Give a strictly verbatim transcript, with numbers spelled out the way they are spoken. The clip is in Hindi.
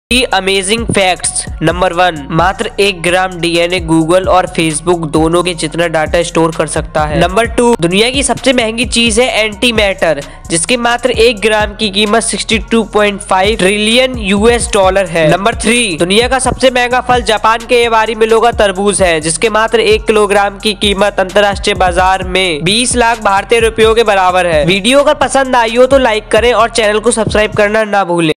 Amazing facts. नंबर वन, मात्र एक ग्राम डीएनए गूगल और फेसबुक दोनों के जितना डाटा स्टोर कर सकता है। नंबर टू, दुनिया की सबसे महंगी चीज है एंटी मैटर, जिसके मात्र एक ग्राम की कीमत बासठ पॉइंट पाँच ट्रिलियन यूएस डॉलर है। नंबर थ्री, दुनिया का सबसे महंगा फल जापान के एवारी मिलो का तरबूज है, जिसके मात्र एक किलोग्राम की कीमत अंतर्राष्ट्रीय बाजार में बीस लाख भारतीय रुपयों के बराबर है। वीडियो अगर पसंद आई हो तो लाइक करें और चैनल को सब्सक्राइब करना ना भूलें।